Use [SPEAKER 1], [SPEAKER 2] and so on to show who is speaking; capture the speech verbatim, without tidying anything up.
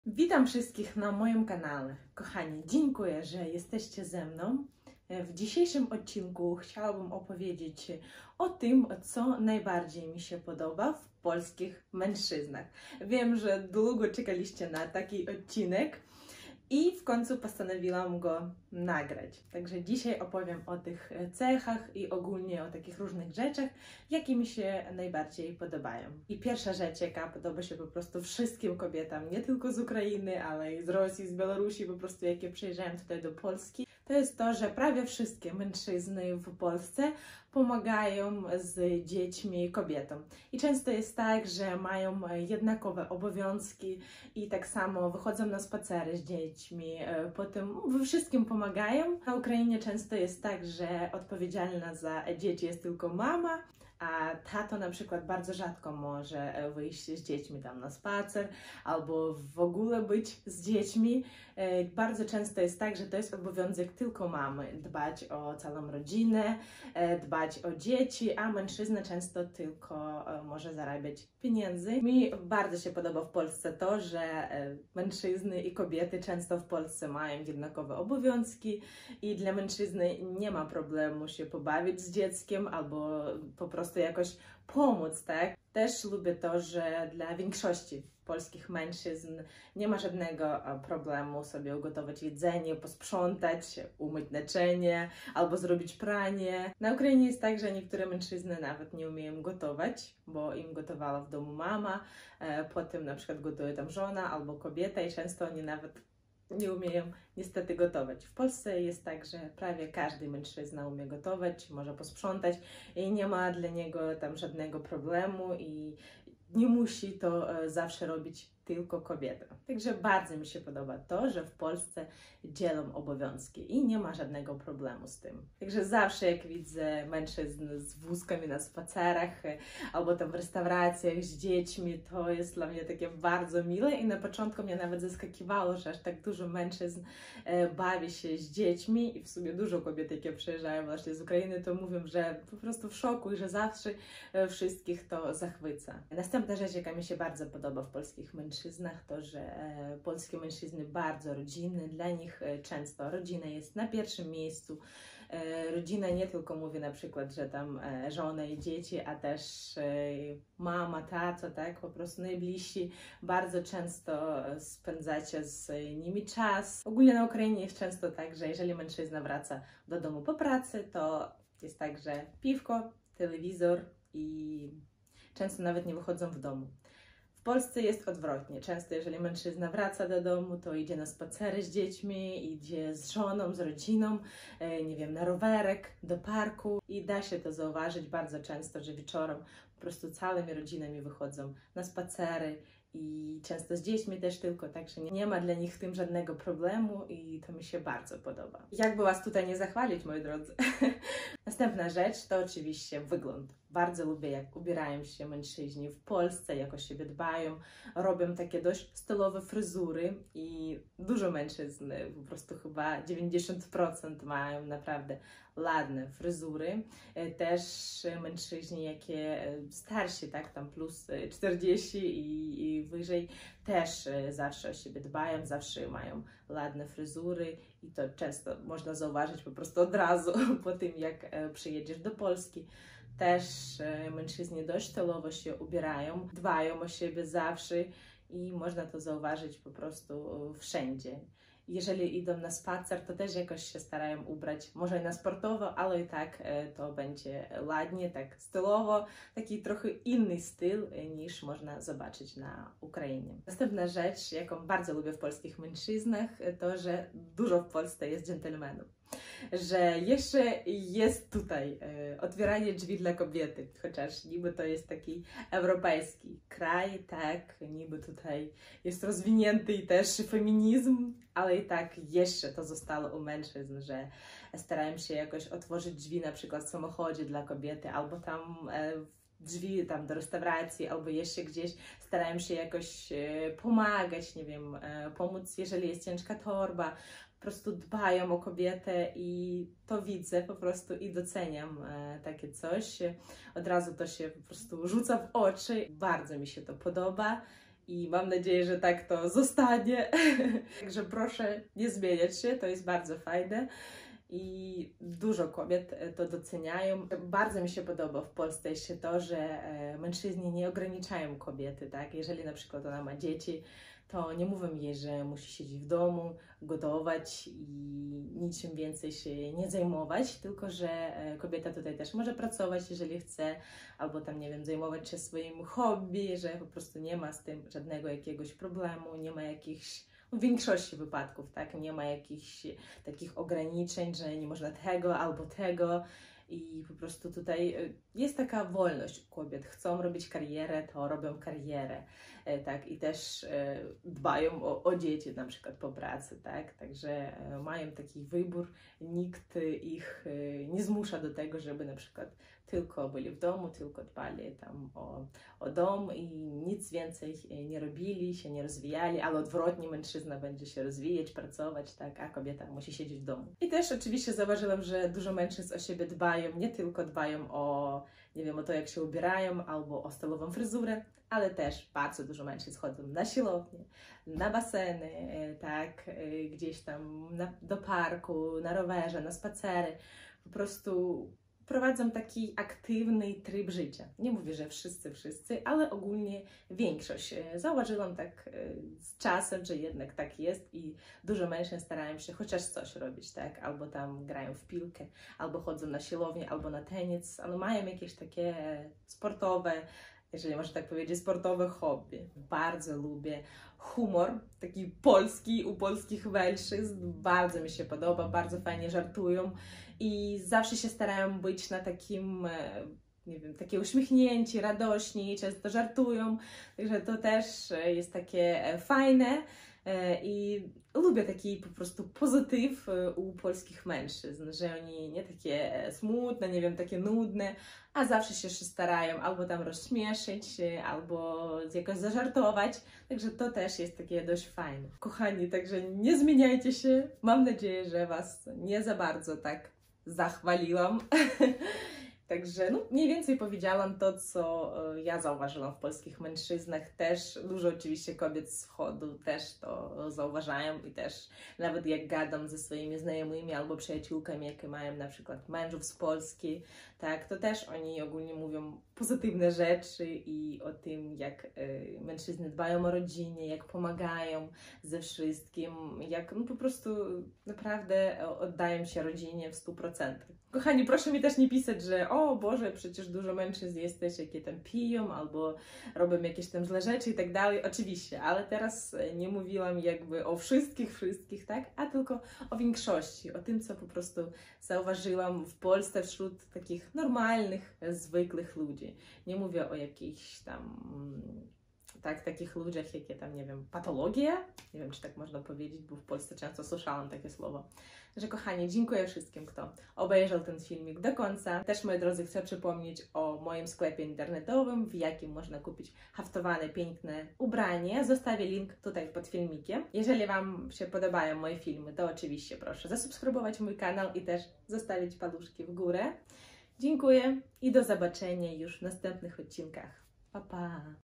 [SPEAKER 1] Witam wszystkich na moim kanale. Kochani, dziękuję, że jesteście ze mną. W dzisiejszym odcinku chciałabym opowiedzieć o tym, co najbardziej mi się podoba w polskich mężczyznach. Wiem, że długo czekaliście na taki odcinek i w końcu postanowiłam go nagrać. Także dzisiaj opowiem o tych cechach i ogólnie o takich różnych rzeczach, jakie mi się najbardziej podobają. I pierwsza rzecz, jaka podoba się po prostu wszystkim kobietom, nie tylko z Ukrainy, ale i z Rosji, z Białorusi, po prostu jakie przyjeżdżają tutaj do Polski, to jest to, że prawie wszystkie mężczyzny w Polsce pomagają z dziećmi kobietom. I często jest tak, że mają jednakowe obowiązki i tak samo wychodzą na spacery z dziećmi, potem we wszystkim pomagają. Na Ukrainie często jest tak, że odpowiedzialna za dzieci jest tylko mama, a tato na przykład bardzo rzadko może wyjść z dziećmi tam na spacer albo w ogóle być z dziećmi. Bardzo często jest tak, że to jest obowiązek tylko mamy, dbać o całą rodzinę, dbać o dzieci, a mężczyzna często tylko może zarabiać pieniędzy. Mi bardzo się podoba w Polsce to, że mężczyzny i kobiety często w Polsce mają jednakowe obowiązki i dla mężczyzny nie ma problemu się pobawić z dzieckiem albo po prostu jakoś pomóc, tak? Też lubię to, że dla większości polskich mężczyzn nie ma żadnego problemu sobie ugotować jedzenie, posprzątać, umyć naczynie albo zrobić pranie. Na Ukrainie jest tak, że niektóre mężczyzny nawet nie umieją gotować, bo im gotowała w domu mama, potem na przykład gotuje tam żona albo kobieta i często oni nawet nie umieją niestety gotować. W Polsce jest tak, że prawie każdy mężczyzna umie gotować, może posprzątać i nie ma dla niego tam żadnego problemu i nie musi to zawsze robić tylko kobieta. Także bardzo mi się podoba to, że w Polsce dzielą obowiązki i nie ma żadnego problemu z tym. Także zawsze jak widzę mężczyzn z wózkami na spacerach albo tam w restauracjach z dziećmi, to jest dla mnie takie bardzo miłe i na początku mnie nawet zaskakiwało, że aż tak dużo mężczyzn bawi się z dziećmi i w sumie dużo kobiet, jakie przyjeżdżają właśnie z Ukrainy, to mówią, że po prostu w szoku i że zawsze wszystkich to zachwyca. Następna rzecz, jaka mi się bardzo podoba w polskich mężczyznach, to, że e, polskie mężczyzny bardzo rodzinne, dla nich e, często rodzina jest na pierwszym miejscu. E, rodzina nie tylko mówi na przykład, że tam e, żona i dzieci, a też e, mama, tato, tak, po prostu najbliżsi. Bardzo często spędzacie z nimi czas. Ogólnie na Ukrainie jest często tak, że jeżeli mężczyzna wraca do domu po pracy, to jest tak, że piwko, telewizor i często nawet nie wychodzą w domu. W Polsce jest odwrotnie. Często jeżeli mężczyzna wraca do domu, to idzie na spacery z dziećmi, idzie z żoną, z rodziną, nie wiem, na rowerek, do parku i da się to zauważyć bardzo często, że wieczorem po prostu całymi rodzinami wychodzą na spacery i często z dziećmi też tylko, także nie ma dla nich w tym żadnego problemu i to mi się bardzo podoba. Jakby Was tutaj nie zachwalić, moi drodzy. Następna rzecz to oczywiście wygląd. Bardzo lubię, jak ubierają się mężczyźni w Polsce, jak o siebie dbają, robią takie dość stylowe fryzury i dużo mężczyzn, po prostu chyba dziewięćdziesiąt procent mają naprawdę ładne fryzury. Też mężczyźni, jakie starsi, tak, tam plus czterdzieści i, i wyżej, też zawsze o siebie dbają, zawsze mają ładne fryzury i to często można zauważyć po prostu od razu po tym, jak przyjedziesz do Polski. Też mężczyźni dość stylowo się ubierają, dbają o siebie zawsze i można to zauważyć po prostu wszędzie. Jeżeli idą na spacer, to też jakoś się starają ubrać, może i na sportowo, ale i tak to będzie ładnie, tak stylowo, taki trochę inny styl niż można zobaczyć na Ukrainie. Następna rzecz, jaką bardzo lubię w polskich mężczyznach, to, że dużo w Polsce jest dżentelmenów. Że jeszcze jest tutaj e, otwieranie drzwi dla kobiety, chociaż niby to jest taki europejski kraj, tak, niby tutaj jest rozwinięty i też feminizm, ale i tak jeszcze to zostało u mężczyzn, że starają się jakoś otworzyć drzwi na przykład w samochodzie dla kobiety, albo tam e, drzwi tam do restauracji, albo jeszcze gdzieś starają się jakoś e, pomagać, nie wiem, e, pomóc, jeżeli jest ciężka torba. Po prostu dbają o kobietę i to widzę po prostu i doceniam e, takie coś. Od razu to się po prostu rzuca w oczy. Bardzo mi się to podoba i mam nadzieję, że tak to zostanie. Także proszę nie zmieniać się, to jest bardzo fajne. I dużo kobiet to doceniają. Bardzo mi się podoba w Polsce jeszcze to, że mężczyźni nie ograniczają kobiety, tak? Jeżeli na przykład ona ma dzieci, to nie mówią jej, że musi siedzieć w domu, gotować i niczym więcej się nie zajmować, tylko że kobieta tutaj też może pracować, jeżeli chce, albo tam, nie wiem, zajmować się swoim hobby, że po prostu nie ma z tym żadnego jakiegoś problemu, nie ma jakichś, w większości wypadków, tak, nie ma jakichś takich ograniczeń, że nie można tego albo tego. I po prostu tutaj jest taka wolność u kobiet. Chcą robić karierę, to robią karierę, tak, i też dbają o, o dzieci na przykład po pracy, tak, także mają taki wybór, nikt ich nie zmusza do tego, żeby na przykład tylko byli w domu, tylko dbali tam o, o dom i nic więcej nie robili, się nie rozwijali, ale odwrotnie, mężczyzna będzie się rozwijać, pracować, tak, a kobieta musi siedzieć w domu. I też oczywiście zauważyłam, że dużo mężczyzn o siebie dbają, nie tylko dbają o, nie wiem, o to, jak się ubierają, albo o stylową fryzurę, ale też bardzo dużo mężczyzn chodzą na siłownię, na baseny, tak, gdzieś tam na, do parku, na rowerze, na spacery, po prostu prowadzą taki aktywny tryb życia. Nie mówię, że wszyscy, wszyscy, ale ogólnie większość. Zauważyłam tak z czasem, że jednak tak jest i dużo mężczyzn starają się chociaż coś robić, tak? Albo tam grają w piłkę, albo chodzą na siłownię, albo na tenis, ale mają jakieś takie sportowe, jeżeli można tak powiedzieć, sportowe hobby. Bardzo lubię humor, taki polski, u polskich mężczyzn. Bardzo mi się podoba, bardzo fajnie żartują i zawsze się starają być na takim, nie wiem, takie uśmiechnięci, radośni, często żartują, także to też jest takie fajne. I lubię taki po prostu pozytyw u polskich mężczyzn, że oni nie takie smutne, nie wiem, takie nudne, a zawsze się starają albo tam rozśmieszyć, albo jakoś zażartować, także to też jest takie dość fajne. Kochani, także nie zmieniajcie się, mam nadzieję, że Was nie za bardzo tak zachwaliłam. Także no, mniej więcej powiedziałam to, co ja zauważyłam w polskich mężczyznach. Też dużo oczywiście kobiet z wschodu też to zauważają i też nawet jak gadam ze swoimi znajomymi albo przyjaciółkami, jakie mają na przykład mężów z Polski, tak, to też oni ogólnie mówią pozytywne rzeczy i o tym, jak y, mężczyzny dbają o rodzinę, jak pomagają ze wszystkim, jak no, po prostu naprawdę oddają się rodzinie w stu procentach. Kochani, proszę mi też nie pisać, że o Boże, przecież dużo mężczyzn jesteś, jakie tam piją, albo robią jakieś tam złe rzeczy i tak dalej. Oczywiście, ale teraz nie mówiłam jakby o wszystkich, wszystkich, tak? A tylko o większości, o tym, co po prostu zauważyłam w Polsce wśród takich normalnych, zwykłych ludzi. Nie mówię o jakichś tam, tak, takich ludziach, jakie tam, nie wiem, patologie, nie wiem, czy tak można powiedzieć, bo w Polsce często słyszałam takie słowo. Że kochani, dziękuję wszystkim, kto obejrzał ten filmik do końca. Też, moi drodzy, chcę przypomnieć o moim sklepie internetowym, w jakim można kupić haftowane, piękne ubranie. Zostawię link tutaj pod filmikiem. Jeżeli Wam się podobają moje filmy, to oczywiście proszę zasubskrybować mój kanał i też zostawić paluszki w górę. Dziękuję i do zobaczenia już w następnych odcinkach. Pa, pa!